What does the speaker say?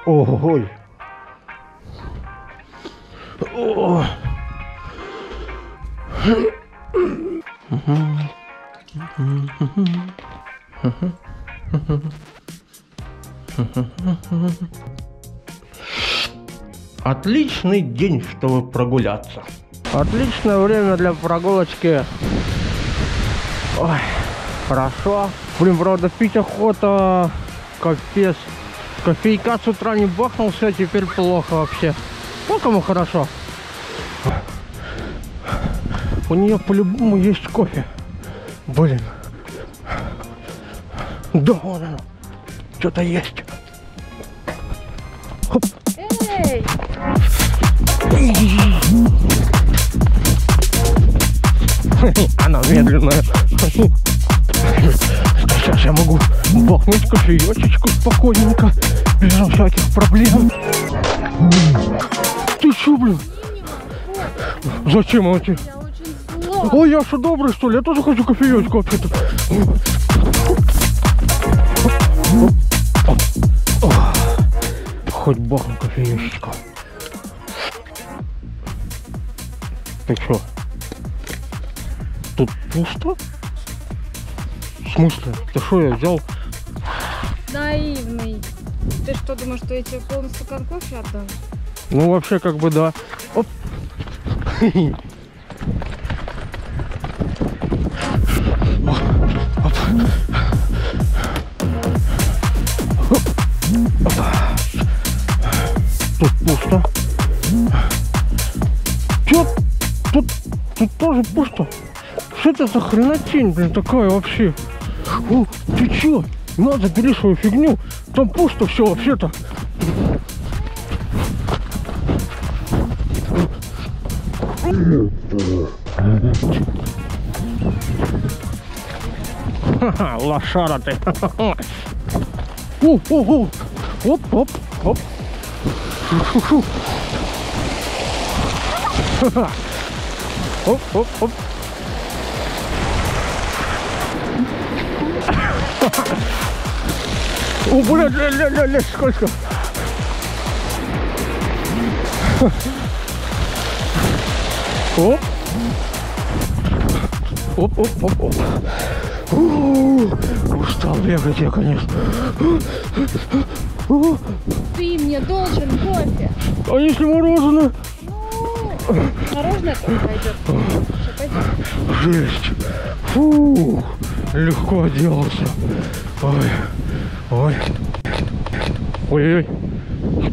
Ой. О. Отличный день, чтобы прогуляться. Отличное время для прогулочки. Ой, хорошо. Блин, правда, пить охота. Капец. Кофейка с утра не бахнулся, теперь плохо вообще. Ну, кому хорошо. У нее по-любому есть кофе. Блин. Да, вон оно. Что-то есть. Хоп. Эй! Она медленная. Сейчас я могу бахнуть кофеечечку спокойненько, без всяких проблем. Ты чё, блин? Зачем эти? Я очень зло. Ой, я что, добрый, что ли? Я тоже хочу кофеечку вообще-то. Хоть бахну кофеечку. Ты чё? Тут пусто? В смысле? Ты что, я взял? Наивный. Ты что, думаешь, что я тебе полный стакан кофе отдам? Ну, вообще, как бы, да. Оп. Тут пусто. Чё? Тут тоже пусто. Что это за хренотень, блин, такая вообще? О, ты чё? На, забери свою фигню. Там пусто все вообще-то. Ха-ха, лошара ты. О. Оп. Шу-шу-шу. Ха-ха. Оп. О, блядь, сколько. Оп. Устал бегать я, конечно. Ты мне должен кофе. А если мороженое? Ну, мороженое тоже пойдет. Все, пойдем. Жесть. Фу, легко отделался. Ой. Ой-ой-ой.